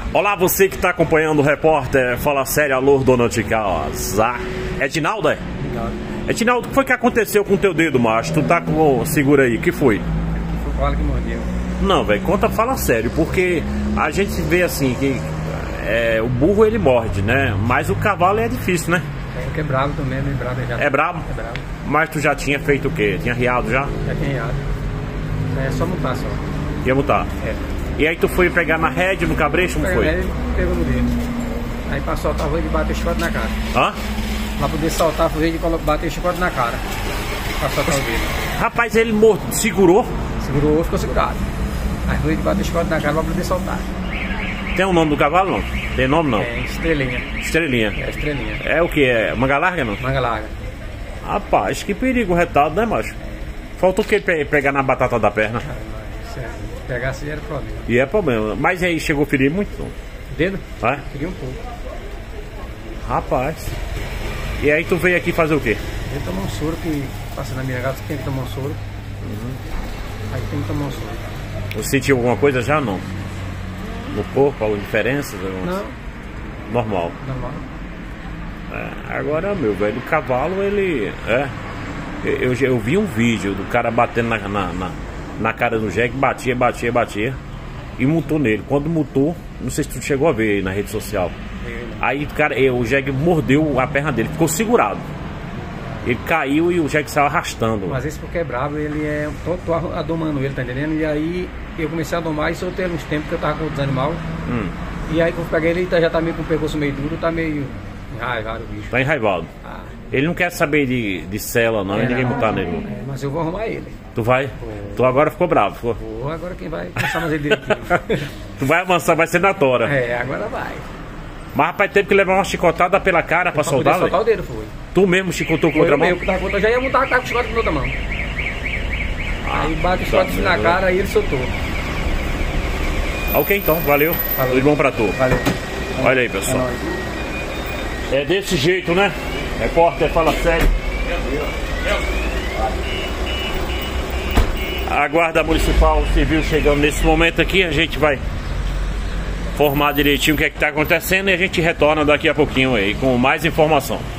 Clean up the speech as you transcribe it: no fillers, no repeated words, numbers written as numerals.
Olá, você que está acompanhando o repórter Fala Sério, alô, dona de casa. É Tinaldo, é? É Tinaldo, o que foi que aconteceu com o teu dedo, macho? Tu tá com... Segura aí, o que foi? Foi o cavalo que mordeu. Não, velho, conta, fala sério, porque a gente vê assim que o burro ele morde, né? Mas o cavalo é difícil, né? É bravo também, bem bravo já. É bravo? É bravo. Mas tu já tinha feito o quê? Tinha riado já? Já tinha riado. É só montar só. Ia mutar? É. E aí tu foi pegar na rédea, no cabresto, como foi? Ele pegou no dedo. Aí pra soltar o de bater chicote na cara. Hã? Pra poder soltar o de bater chicote na cara. Pra soltar o dedo. Rapaz, ele segurou? Segurou, ficou segurado. Aí foi de bater chicote na cara pra poder soltar. Tem o nome do cavalo, não? Tem nome, não? É Estrelinha. Estrelinha. É Estrelinha. É o que? É manga larga, não? Manga larga. Rapaz, que perigo retado, né, macho? Faltou o que pegar na batata da perna? Se pegasse era problema. E é problema. Mas aí chegou a ferir muito? Não? Dedo? É? Queria um pouco. Rapaz. E aí tu veio aqui fazer o quê? Ele tomou um soro que passa na minha gata, tem que tomar um soro. Aí tem que tomar um soro. Você sentiu alguma coisa já, não? No corpo, alguma diferença? Não. Normal. Normal. Agora, meu velho, o cavalo, ele... Eu vi um vídeo do cara batendo na cara do jegue, batia e mutou nele. Quando mutou, não sei se tu chegou a ver aí na rede social. Aí, cara, o jegue mordeu a perna dele, ficou segurado. Ele caiu e o jegue saiu arrastando. Mas esse porque é bravo, ele é... Tô adomando ele, tá entendendo? E aí eu comecei a domar e soltei ele uns tempos que eu tava com outros animais. E aí quando eu peguei ele, já tá meio com o pescoço meio duro, tá meio enraivado o bicho. Tá enraivado. Ele não quer saber de cela, não, e ninguém mutar nele. Mas eu vou arrumar ele. Tu vai? Tu agora ficou bravo. Vou, agora quem vai passar mais ele direitinho. Tu vai avançar, vai ser na tora. Agora vai. Mas rapaz, teve que levar uma chicotada pela cara pra soltar, velho? Soltar o dedo, foi. Tu mesmo chicotou com outra mão? Eu já ia montar com o chicote com outra mão. Aí bate o chicote na cara e ele soltou. Ok, então, valeu. Tudo bom pra tu. Valeu. Olha aí, pessoal. É desse jeito, né? Repórter Fala Sério. A Guarda Municipal Civil chegando nesse momento aqui. A gente vai formar direitinho o que é que tá acontecendo e a gente retorna daqui a pouquinho aí com mais informação.